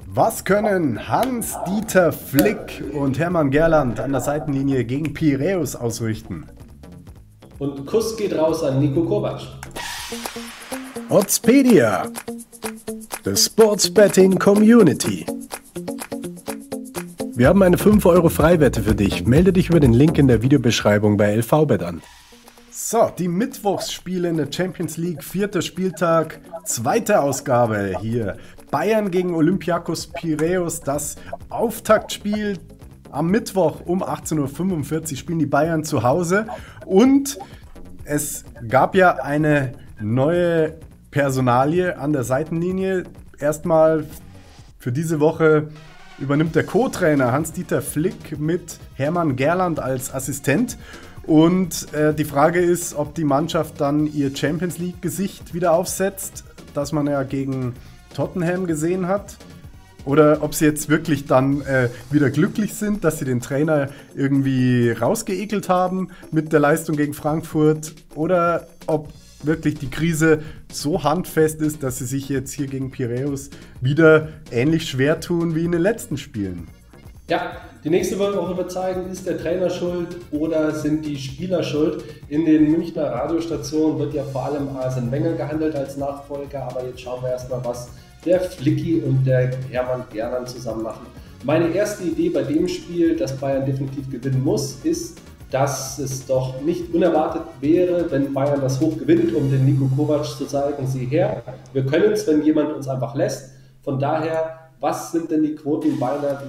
Was können Hans-Dieter Flick und Hermann Gerland an der Seitenlinie gegen Piräus ausrichten? Und Kuss geht raus an Niko Kovac. Oddspedia, the Sports Betting Community. Wir haben eine 5 € Freiwette für dich. Melde dich über den Link in der Videobeschreibung bei LVBet an. So, die Mittwochsspiele in der Champions League, 4. Spieltag, 2. Ausgabe hier. Bayern gegen Olympiakos Piräus, das Auftaktspiel am Mittwoch um 18:45 Uhr spielen die Bayern zu Hause. Und es gab ja eine neue Personalie an der Seitenlinie. Erstmal für diese Woche übernimmt der Co-Trainer Hans-Dieter Flick mit Hermann Gerland als Assistent. Und die Frage ist, ob die Mannschaft dann ihr Champions League-Gesicht wieder aufsetzt, das man ja gegen Tottenham gesehen hat. Oder ob sie jetzt wirklich dann wieder glücklich sind, dass sie den Trainer irgendwie rausgeekelt haben mit der Leistung gegen Frankfurt. Oder ob wirklich die Krise so handfest ist, dass sie sich jetzt hier gegen Piräus wieder ähnlich schwer tun wie in den letzten Spielen. Ja, die nächste Woche wird zeigen, ist der Trainer schuld oder sind die Spieler schuld? In den Münchner Radiostationen wird ja vor allem Arsene Wenger gehandelt als Nachfolger, aber jetzt schauen wir erstmal, was der Flicky und der Hermann Gerland zusammen machen. Meine erste Idee bei dem Spiel, das Bayern definitiv gewinnen muss, ist, dass es doch nicht unerwartet wäre, wenn Bayern das hoch gewinnt, um den Niko Kovac zu zeigen, sieh her, wir können es, wenn jemand uns einfach lässt. Von daher, was sind denn die Quoten Bayern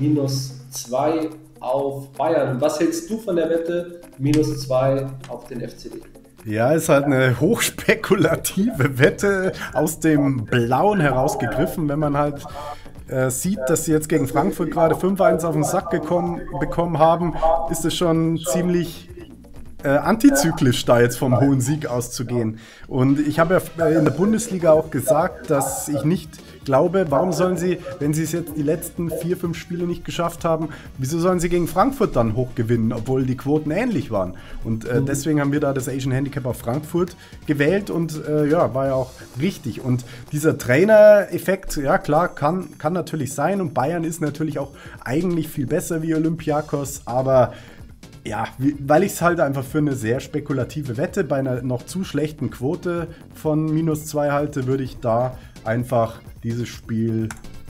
-2 auf Bayern? Und was hältst du von der Wette -2 auf den FCD? Ja, ist halt eine hochspekulative Wette aus dem Blauen herausgegriffen, wenn man halt sieht, dass sie jetzt gegen Frankfurt gerade 5-1 auf den Sack bekommen haben, ist es schon ziemlich antizyklisch, da jetzt vom hohen Sieg auszugehen. Und ich habe ja in der Bundesliga auch gesagt, dass ich nicht glaube, warum sollen sie, wenn sie es jetzt die letzten 4-5 Spiele nicht geschafft haben, wieso sollen sie gegen Frankfurt dann hoch gewinnen, obwohl die Quoten ähnlich waren. Und deswegen haben wir da das Asian Handicap auf Frankfurt gewählt und ja, war ja auch richtig. Und dieser Trainer-Effekt, ja klar, kann natürlich sein und Bayern ist natürlich auch eigentlich viel besser wie Olympiakos, aber ja, weil ich es halt einfach für eine sehr spekulative Wette bei einer noch zu schlechten Quote von -2 halte, würde ich da einfach dieses Spiel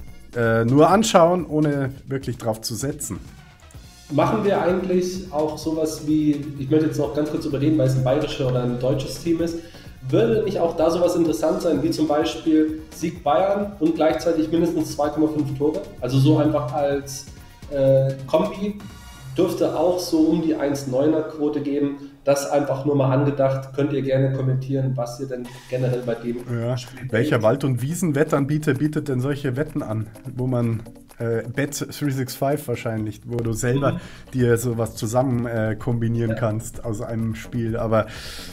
nur anschauen, ohne wirklich drauf zu setzen. Machen wir eigentlich auch sowas wie, ich möchte jetzt noch ganz kurz überreden, weil es ein bayerisches oder ein deutsches Team ist, würde nicht auch da sowas interessant sein, wie zum Beispiel Sieg Bayern und gleichzeitig mindestens 2,5 Tore? Also so einfach als Kombi. Dürfte auch so um die 1,9er Quote geben. Das einfach nur mal angedacht. Könnt ihr gerne kommentieren, was ihr denn generell bei dem Spiel welcher Wald- und Wiesenwettanbieter bietet denn solche Wetten an, wo man Bet365 wahrscheinlich, wo du selber dir sowas zusammen kombinieren kannst aus einem Spiel. Aber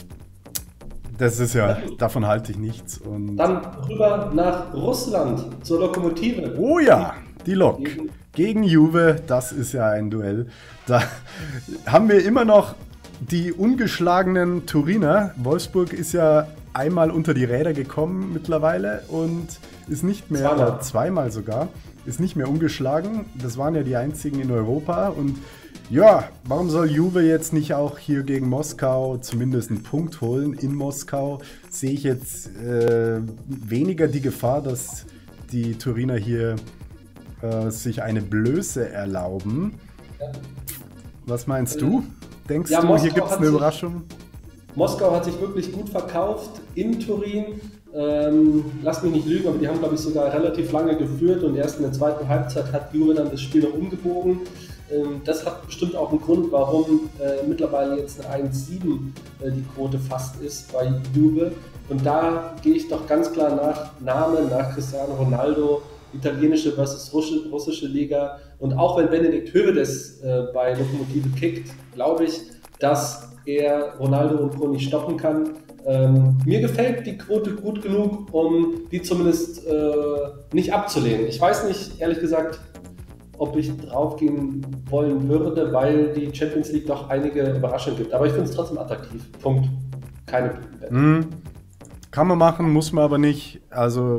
das ist ja, davon halte ich nichts. Und dann rüber nach Russland zur Lokomotive. Oh ja, die Lok. Gegen Juve, das ist ja ein Duell. Da haben wir immer noch die ungeschlagenen Turiner. Wolfsburg ist ja einmal unter die Räder gekommen mittlerweile und ist nicht mehr, zweimal sogar, ist nicht mehr ungeschlagen. Das waren ja die einzigen in Europa. Und ja, warum soll Juve jetzt nicht auch hier gegen Moskau zumindest einen Punkt holen? In Moskau sehe ich jetzt weniger die Gefahr, dass die Turiner hier sich eine Blöße erlauben. Ja. Was meinst du? Denkst du, hier gibt es eine Überraschung? Moskau hat sich wirklich gut verkauft in Turin. Lass mich nicht lügen, aber die haben, glaube ich, sogar relativ lange geführt und erst in der zweiten Halbzeit hat Juve dann das Spiel noch umgebogen. Das hat bestimmt auch einen Grund, warum mittlerweile jetzt eine 1,7 die Quote fast ist bei Juve. Und da gehe ich doch ganz klar nach Namen, nach Cristiano Ronaldo, italienische versus russische Liga. Und auch wenn Benedikt Höwedes bei Lokomotive kickt, glaube ich, dass er Ronaldo und Co. nicht stoppen kann. Mir gefällt die Quote gut genug, um die zumindest nicht abzulehnen. Ich weiß nicht, ehrlich gesagt, ob ich draufgehen wollen würde, weil die Champions League doch einige Überraschungen gibt. Aber ich finde es trotzdem attraktiv. Punkt. Keine Wette. Kann man machen, muss man aber nicht. Also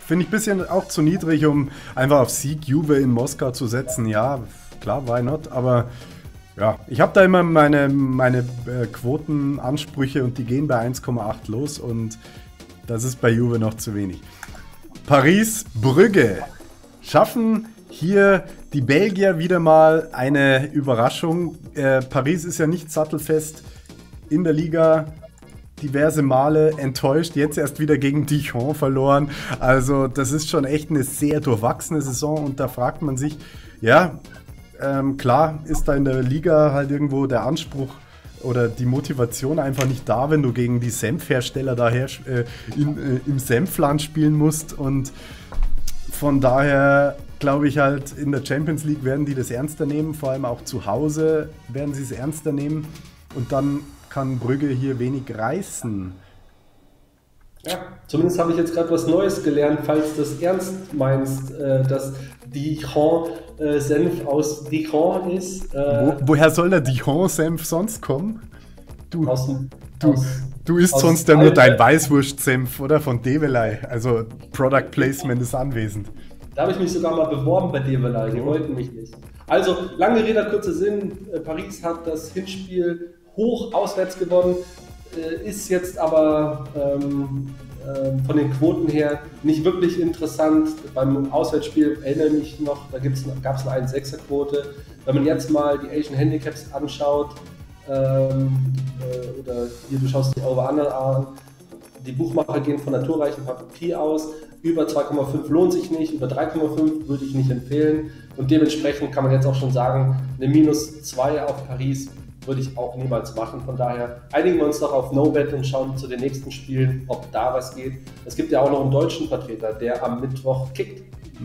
finde ich ein bisschen auch zu niedrig, um einfach auf Sieg Juve in Moskau zu setzen. Ja, klar, why not? Aber ja, ich habe da immer meine Quotenansprüche und die gehen bei 1,8 los und das ist bei Juve noch zu wenig. Paris, Brügge schaffen hier die Belgier wieder mal eine Überraschung. Paris ist ja nicht sattelfest in der Liga, diverse Male enttäuscht, jetzt erst wieder gegen Dijon verloren. Also das ist schon echt eine sehr durchwachsene Saison und da fragt man sich, ja, klar ist da in der Liga halt irgendwo der Anspruch oder die Motivation einfach nicht da, wenn du gegen die Senfhersteller daher im Senfland spielen musst und von daher glaube ich halt, in der Champions League werden die das ernster nehmen, vor allem auch zu Hause werden sie es ernster nehmen und dann kann Brügge hier wenig reißen. Ja, zumindest habe ich jetzt gerade was Neues gelernt, falls du das ernst meinst, dass Dijon-Senf aus Dijon ist. Woher soll der Dijon-Senf sonst kommen? Du isst aus sonst ja nur dein Weißwurst-Senf, oder? Von Develay. Also Product Placement ist anwesend. Da habe ich mich sogar mal beworben bei Develay, die wollten mich nicht. Also, lange Rede, kurzer Sinn, Paris hat das Hinspiel hoch auswärts gewonnen, ist jetzt aber von den Quoten her nicht wirklich interessant. Beim Auswärtsspiel erinnere ich mich noch, da gab es eine 1,6er-Quote. Wenn man jetzt mal die Asian Handicaps anschaut, oder hier, du schaust die Over-Under an, die Buchmacher gehen von naturreichem Papier aus, über 2,5 lohnt sich nicht, über 3,5 würde ich nicht empfehlen und dementsprechend kann man jetzt auch schon sagen, eine -2 auf Paris würde ich auch niemals machen. Von daher einigen wir uns doch auf No-Bet und schauen zu den nächsten Spielen, ob da was geht. Es gibt ja auch noch einen deutschen Vertreter, der am Mittwoch kickt.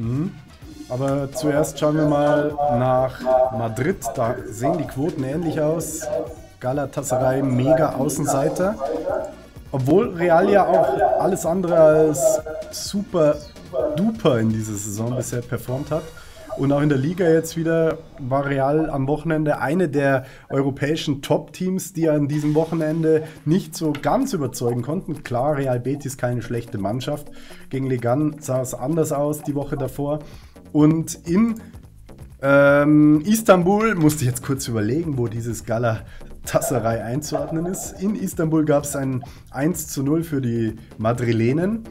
Aber zuerst schauen wir mal nach Madrid. Da sehen die Quoten ähnlich aus. Galatasaray mega Außenseiter. Obwohl Real ja auch alles andere als super duper in dieser Saison bisher performt hat. Und auch in der Liga jetzt wieder war Real am Wochenende eine der europäischen Top-Teams, die an diesem Wochenende nicht so ganz überzeugen konnten. Klar, Real Betis keine schlechte Mannschaft. Gegen Legan sah es anders aus die Woche davor. Und in Istanbul, musste ich jetzt kurz überlegen, wo dieses Galatasaray einzuordnen ist. In Istanbul gab es ein 1:0 für die Madrilenen.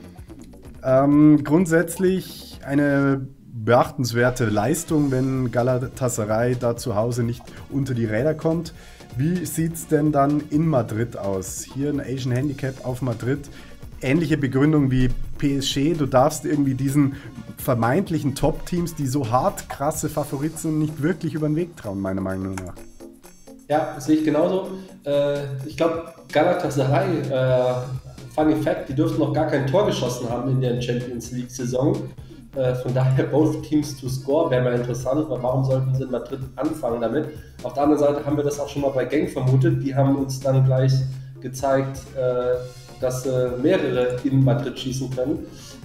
Grundsätzlich eine beachtenswerte Leistung, wenn Galatasaray da zu Hause nicht unter die Räder kommt. Wie sieht es denn dann in Madrid aus? Hier ein Asian Handicap auf Madrid. Ähnliche Begründung wie PSG. Du darfst irgendwie diesen vermeintlichen Top-Teams, die so hart krasse Favoriten sind, nicht wirklich über den Weg trauen, meiner Meinung nach. Ja, das sehe ich genauso. Ich glaube, Galatasaray, funny fact, die dürften noch gar kein Tor geschossen haben in der Champions League-Saison. Von daher, both teams to score wäre mal interessant, weil warum sollten sie in Madrid anfangen damit? Auf der anderen Seite haben wir das auch schon mal bei Genk vermutet, die haben uns dann gleich gezeigt, dass mehrere in Madrid schießen können.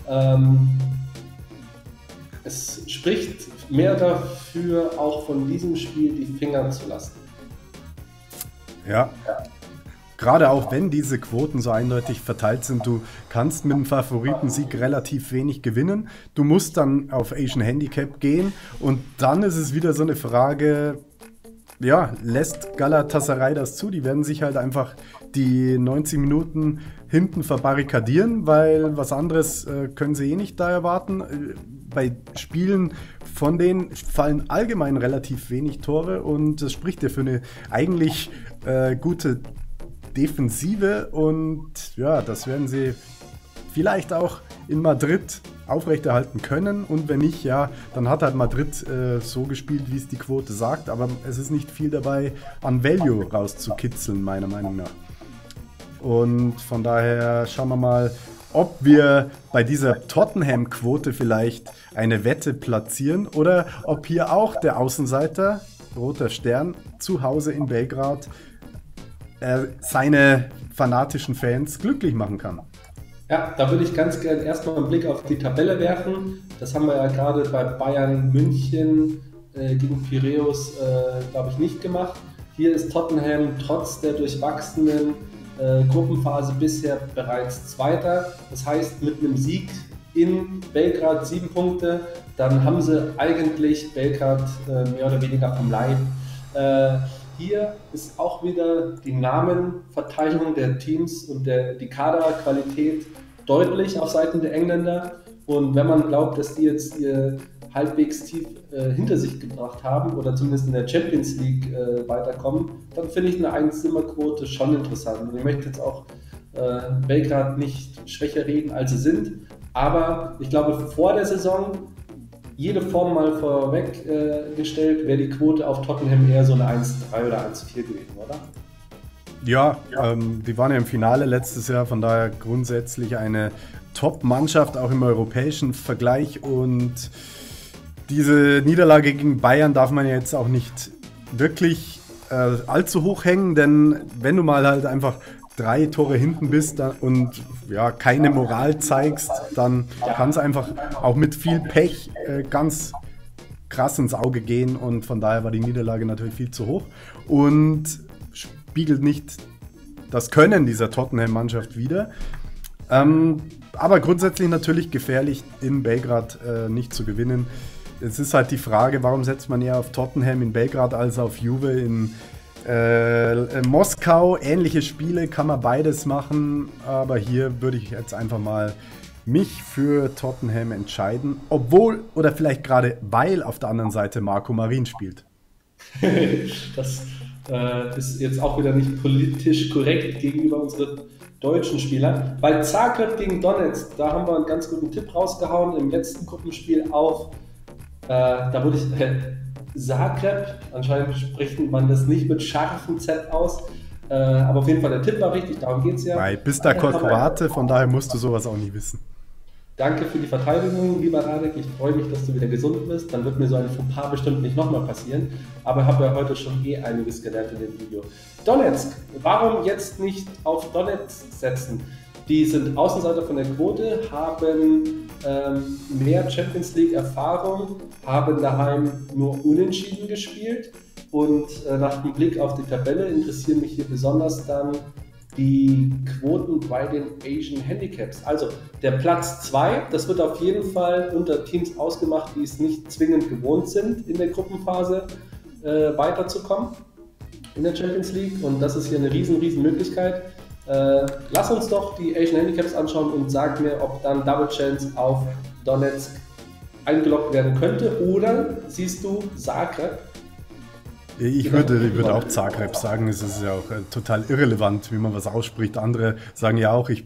Es spricht mehr dafür, auch von diesem Spiel die Finger zu lassen. Ja. Gerade auch wenn diese Quoten so eindeutig verteilt sind, du kannst mit dem Favoritensieg relativ wenig gewinnen. Du musst dann auf Asian Handicap gehen und dann ist es wieder so eine Frage, ja, lässt Galatasaray das zu? Die werden sich halt einfach die 90 Minuten hinten verbarrikadieren, weil was anderes können sie eh nicht da erwarten. Bei Spielen von denen fallen allgemein relativ wenig Tore und das spricht ja für eine eigentlich gute Defensive und ja, das werden sie vielleicht auch in Madrid aufrechterhalten können und wenn nicht, ja, dann hat halt Madrid so gespielt, wie es die Quote sagt, aber es ist nicht viel dabei an Value rauszukitzeln, meiner Meinung nach. Und von daher schauen wir mal, ob wir bei dieser Tottenham-Quote vielleicht eine Wette platzieren oder ob hier auch der Außenseiter, Roter Stern, zu Hause in Belgrad seine fanatischen Fans glücklich machen kann. Ja, da würde ich ganz gerne erstmal einen Blick auf die Tabelle werfen. Das haben wir ja gerade bei Bayern München gegen Piräus, glaube ich, nicht gemacht. Hier ist Tottenham trotz der durchwachsenen Gruppenphase bisher bereits Zweiter. Das heißt, mit einem Sieg in Belgrad 7 Punkte, dann haben sie eigentlich Belgrad mehr oder weniger vom Leib. Hier ist auch wieder die Namenverteilung der Teams und die Kaderqualität deutlich auf Seiten der Engländer. Und wenn man glaubt, dass die jetzt ihr halbwegs tief hinter sich gebracht haben oder zumindest in der Champions League weiterkommen, dann finde ich eine Einzimmerquote schon interessant. Und ich möchte jetzt auch Belgrad nicht schwächer reden, als sie sind. Aber ich glaube, vor der Saison, jede Form mal vorweggestellt, wäre die Quote auf Tottenham eher so eine 1,3 oder 1,4 gewesen, oder? Ja, die waren ja im Finale letztes Jahr, von daher grundsätzlich eine Top-Mannschaft, auch im europäischen Vergleich. Und diese Niederlage gegen Bayern darf man ja jetzt auch nicht wirklich allzu hoch hängen, denn wenn du mal halt einfach 3 Tore hinten bist und ja, keine Moral zeigst, dann kann es einfach auch mit viel Pech ganz krass ins Auge gehen, und von daher war die Niederlage natürlich viel zu hoch und spiegelt nicht das Können dieser Tottenham-Mannschaft wider. Aber grundsätzlich natürlich gefährlich, in Belgrad nicht zu gewinnen. Es ist halt die Frage, warum setzt man eher auf Tottenham in Belgrad als auf Juve in Moskau. Ähnliche Spiele, kann man beides machen, aber hier würde ich jetzt einfach mal mich für Tottenham entscheiden, obwohl oder vielleicht gerade weil auf der anderen Seite Marco Marin spielt. Das ist jetzt auch wieder nicht politisch korrekt gegenüber unseren deutschen Spielern, weil Zagreb gegen Donetsk, da haben wir einen ganz guten Tipp rausgehauen im letzten Gruppenspiel auf, da wurde ich Zagreb, anscheinend spricht man das nicht mit scharfem Z aus, aber auf jeden Fall der Tipp war richtig, darum geht es ja. Weil bist da Kroate, von daher musst du sowas auch nicht wissen. Danke für die Verteidigung, lieber Radek, ich freue mich, dass du wieder gesund bist, dann wird mir so ein Fauxpas bestimmt nicht nochmal passieren, aber ich habe ja heute schon einiges gelernt in dem Video. Donetsk, warum jetzt nicht auf Donetsk setzen? Die sind Außenseiter von der Quote, haben mehr Champions League Erfahrung, haben daheim nur unentschieden gespielt und nach dem Blick auf die Tabelle interessieren mich hier besonders dann die Quoten bei den Asian Handicaps. Also der Platz 2, das wird auf jeden Fall unter Teams ausgemacht, die es nicht zwingend gewohnt sind, in der Gruppenphase weiterzukommen in der Champions League, und das ist hier eine riesen Möglichkeit. Lass uns doch die Asian Handicaps anschauen und sag mir, ob dann Double Chance auf Donetsk eingeloggt werden könnte, oder siehst du Zagreb? Ich würde auch Zagreb sagen. Es ist ja auch total irrelevant, wie man was ausspricht. Andere sagen ja auch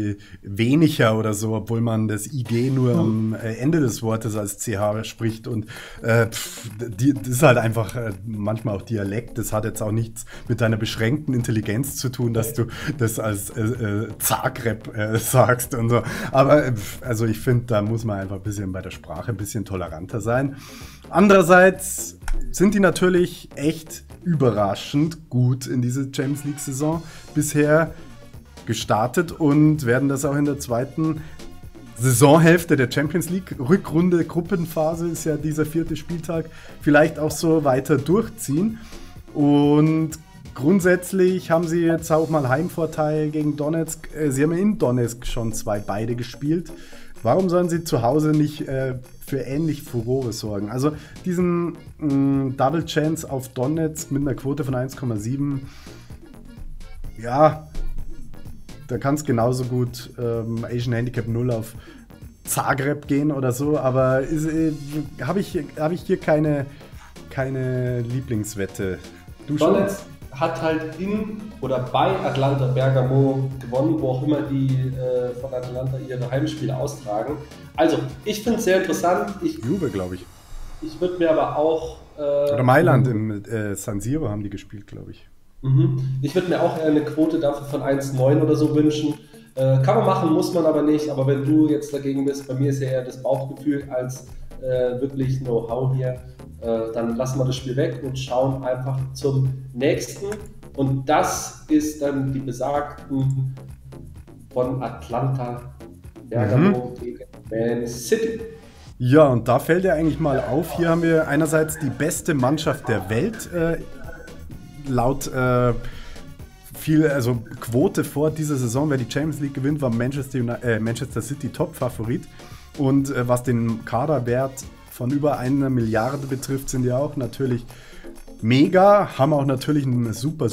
weniger oder so, obwohl man das IG nur am Ende des Wortes als CH spricht. Und das ist halt einfach manchmal auch Dialekt. Das hat jetzt auch nichts mit deiner beschränkten Intelligenz zu tun, dass du das als Zagreb sagst und so. Aber also ich finde, da muss man einfach ein bisschen bei der Sprache ein bisschen toleranter sein. Andererseits sind die natürlich echt überraschend gut in diese Champions League-Saison bisher gestartet und werden das auch in der zweiten Saisonhälfte der Champions League, Rückrunde, Gruppenphase ist ja dieser 4. Spieltag, vielleicht auch so weiter durchziehen. Und grundsätzlich haben sie jetzt auch mal Heimvorteil gegen Donetsk. Sie haben in Donetsk schon 2 beide gespielt. Warum sollen sie zu Hause nicht für ähnlich Furore sorgen? Also diesen Double Chance auf Donetsk mit einer Quote von 1,7, ja, da kann es genauso gut Asian Handicap 0 auf Zagreb gehen oder so, aber habe ich hier keine Lieblingswette. Du schon? Donetsk hat halt in oder bei Atalanta Bergamo gewonnen, wo auch immer die von Atalanta ihre Heimspiele austragen. Also, ich finde es sehr interessant. Juve, glaube ich. Ich würde mir aber auch... oder Mailand, im San Siro haben die gespielt, glaube ich. Ich würde mir auch eher eine Quote dafür von 1,9 oder so wünschen. Kann man machen, muss man aber nicht. Aber wenn du jetzt dagegen bist, bei mir ist ja eher das Bauchgefühl als wirklich Know-how hier. Dann lassen wir das Spiel weg und schauen einfach zum nächsten. Und das ist dann die besagten von Atalanta Bergamo gegen Man City. Ja, und da fällt ja eigentlich mal auf, hier haben wir einerseits die beste Mannschaft der Welt, laut Quote vor dieser Saison, wer die Champions League gewinnt, war Manchester City Top-Favorit. Und was den Kaderwert von über 1 Milliarde betrifft, sind die auch natürlich mega, haben auch natürlich einen super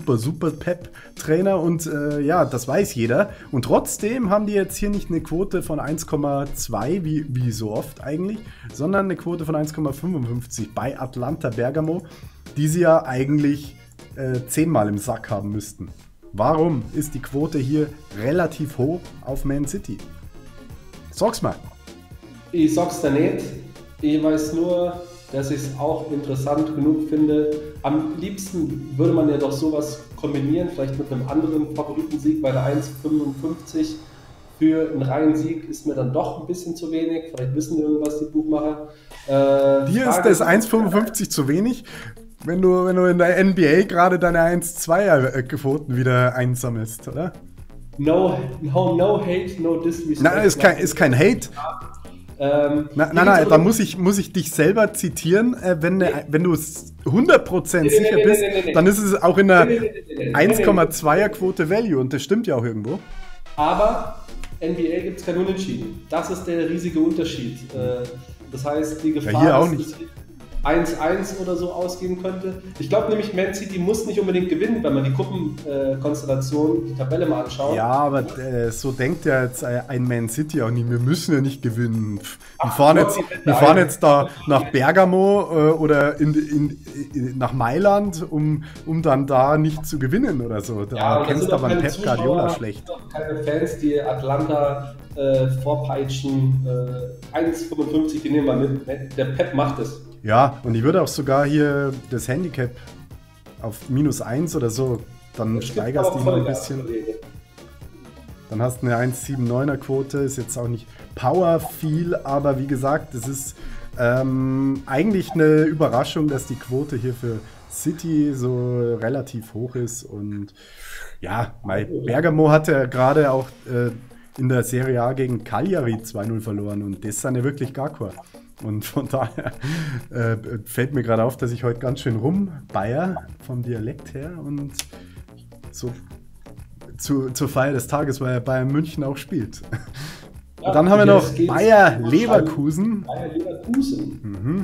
Pep-Trainer und ja, das weiß jeder. Und trotzdem haben die jetzt hier nicht eine Quote von 1,2, wie so oft eigentlich, sondern eine Quote von 1,55 bei Atalanta Bergamo, die sie ja eigentlich 10-mal im Sack haben müssten. Warum ist die Quote hier relativ hoch auf Man City? Sag's mal. Ich sag's dir nicht. Ich weiß nur, dass ich es auch interessant genug finde. Am liebsten würde man ja doch sowas kombinieren, vielleicht mit einem anderen Favoritensieg bei der 1,55. Für einen reinen Sieg ist mir dann doch ein bisschen zu wenig. Vielleicht wissen irgendwas die Buchmacher. Dir ist das 1,55 zu wenig, wenn du in der NBA gerade deine 1,2er-Quoten wieder einsammelst, oder? No hate, no disrespect. Nein, ist kein Hate. Nein, da muss ich dich selber zitieren. Wenn du 100% sicher bist, dann ist es auch in der 1,2er Quote Value und das stimmt ja auch irgendwo. Aber NBA gibt es kein Unentschieden. Das ist der riesige Unterschied. Das heißt, die Gefahr, ja, hier auch nicht. 1-1 oder so ausgehen könnte. Ich glaube nämlich, Man City muss nicht unbedingt gewinnen, wenn man die Gruppenkonstellation, die Tabelle mal anschaut. Ja, aber so denkt ja jetzt ein Man City auch nicht. Wir müssen ja nicht gewinnen. Wir fahren jetzt da nach Bergamo oder nach Mailand, um dann da nicht zu gewinnen oder so. Da kennst du aber Pep Guardiola schlecht. Keine Fans, die Atlanta vorpeitschen. 1,55, die nehmen wir mit. Der Pep macht es. Ja, und ich würde auch sogar hier das Handicap auf -1 oder so, dann steigerst du ihn ein bisschen. Dann hast du eine 1,79er Quote, ist jetzt auch nicht Power viel, aber wie gesagt, es ist eigentlich eine Überraschung, dass die Quote hier für City so relativ hoch ist. Und ja, Bergamo hat ja gerade auch in der Serie A gegen Cagliari 2-0 verloren und das sind ja wirklich gar keine. Und von daher fällt mir gerade auf, dass ich heute ganz schön rumbeier vom Dialekt her und so zur Feier des Tages, weil Bayern München auch spielt. Ja, und dann haben wir noch Bayer Leverkusen. Bayer Leverkusen. Mhm.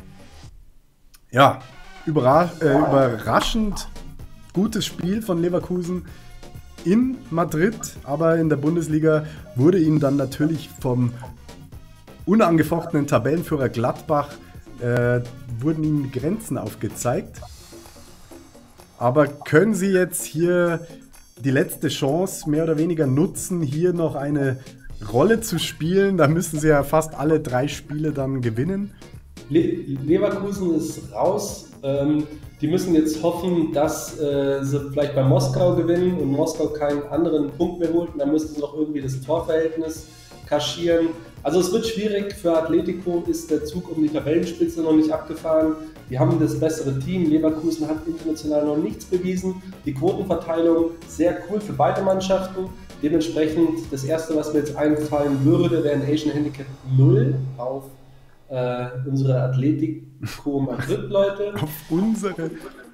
Ja, überraschend gutes Spiel von Leverkusen in Madrid, aber in der Bundesliga wurde ihnen dann natürlich vom unangefochtenen Tabellenführer Gladbach wurden ihnen Grenzen aufgezeigt. Aber können sie jetzt hier die letzte Chance mehr oder weniger nutzen, hier noch eine Rolle zu spielen? Da müssen sie ja fast alle 3 Spiele dann gewinnen. Leverkusen ist raus. Die müssen jetzt hoffen, dass sie vielleicht bei Moskau gewinnen und Moskau keinen anderen Punkt mehr holt. Und dann müssen sie noch irgendwie das Torverhältnis kaschieren. Also es wird schwierig. Für Atletico ist der Zug um die Tabellenspitze noch nicht abgefahren. Die haben das bessere Team. Leverkusen hat international noch nichts bewiesen. Die Quotenverteilung sehr cool für beide Mannschaften. Dementsprechend das erste, was mir jetzt einfallen würde, wäre ein Asian Handicap 0 auf unsere Atletico Madrid Leute. Auf unsere.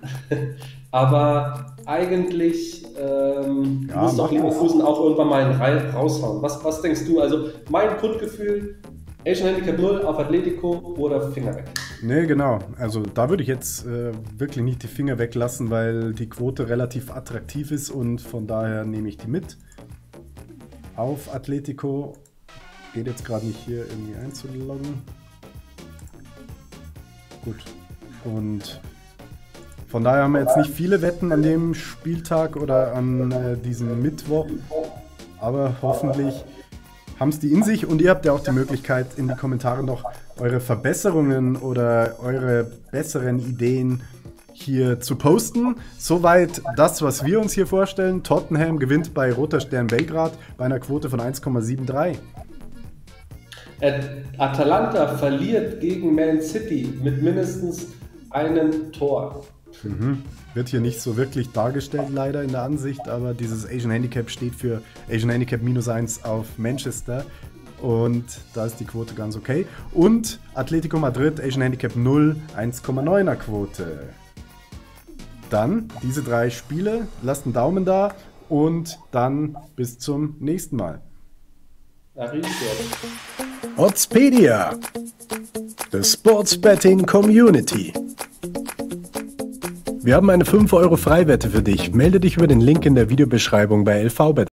Aber eigentlich muss doch Leverkusen auch irgendwann mal einen Reil raushauen. Was denkst du? Also mein Grundgefühl, Asian Handicap 0 auf Atletico oder Finger weg? Nee, genau. Also da würde ich jetzt wirklich nicht die Finger weglassen, weil die Quote relativ attraktiv ist und von daher nehme ich die mit. Auf Atletico. Geht jetzt gerade nicht hier irgendwie einzuloggen. Gut. Und von daher haben wir jetzt nicht viele Wetten an dem Spieltag oder an diesem Mittwoch. Aber hoffentlich haben es die in sich und ihr habt ja auch die Möglichkeit, in die Kommentare noch eure Verbesserungen oder eure besseren Ideen hier zu posten. Soweit das, was wir uns hier vorstellen. Tottenham gewinnt bei Roter Stern Belgrad bei einer Quote von 1,73. Atalanta verliert gegen Man City mit mindestens einem Tor. Wird hier nicht so wirklich dargestellt, leider in der Ansicht, aber dieses Asian Handicap steht für Asian Handicap -1 auf Manchester und da ist die Quote ganz okay. Und Atletico Madrid, Asian Handicap 0, 1,9er Quote. Dann diese 3 Spiele, lasst einen Daumen da und dann bis zum nächsten Mal. Oddspedia, the Sports Betting Community. Wir haben eine 5 € Freiwette für dich. Melde dich über den Link in der Videobeschreibung bei LVBet.